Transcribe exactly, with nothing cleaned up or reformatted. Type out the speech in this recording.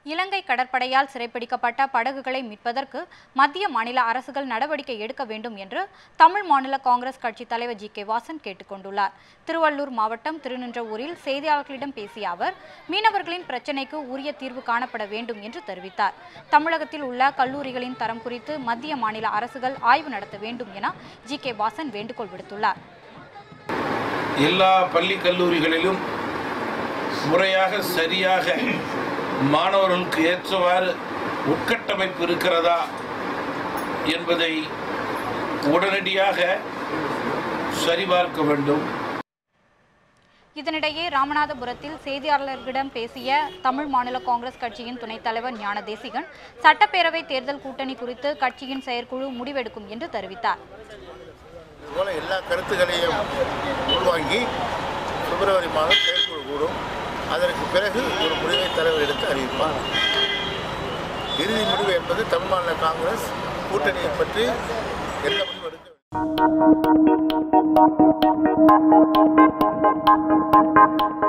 இலங்கை கடற்படையால் சிறைப்பிடிக்கப்பட்ட படகுகளை மீட்பதற்கு மத்திய மாநில அரசுகள் நடவடிக்கை எடுக்க வேண்டும் என்று தமிழ் மாநில காங்கிரஸ் கட்சி தலைவர் ஜி கே வாசன் கேட்டுக்கொண்டுள்ளார். திருவள்ளூர் மாவட்டம் திருநின்றவூரில் செய்தியாளர்களிடம் பேசிய அவர், மீனவர்களின் பிரச்சினைக்கு உரிய தீர்வு காணப்பட வேண்டும் என்று தெரிவித்தார். தமிழகத்தில் உள்ள கல்லூரிகளின் தரம் குறித்து மத்திய மாநில அரசுகள் ஆய்வு நடத்த வேண்டும் என ஜி கே வாசன் வேண்டுகோள் விடுத்துள்ளார். எல்லா பள்ளி கல்லூரிகளிலும் முறையாக சரியாக மாணவர்களுக்கு ஏற்றவாறு உட்கட்டமைப்பு இருக்கிறதா என்பதை உடனடியாக சரிபார்க்க வேண்டும். இதனிடையே ராமநாதபுரத்தில் செய்தியாளர்களிடம் பேசிய தமிழ் மாநில காங்கிரஸ் கட்சியின் துணைத் தலைவர் ஞான தேசிகன், சட்டப்பேரவை தேர்தல் கூட்டணி குறித்து கட்சியின் செயற்குழு முடிவெடுக்கும் என்று தெரிவித்தார். இதுபோல எல்லா கருத்துக்களையும் உள்வாங்கி பிப்ரவரி மாதம் செயற்குழு கூடும். அதற்கு பிறகு ஒரு முடிவை தலைவர் எடுத்து அறிவிப்பார். இறுதி முடிவு என்பது தமிழ் மாநில காங்கிரஸ் கூட்டணியை பற்றி எந்த முடிவு எடுக்க வேண்டும்.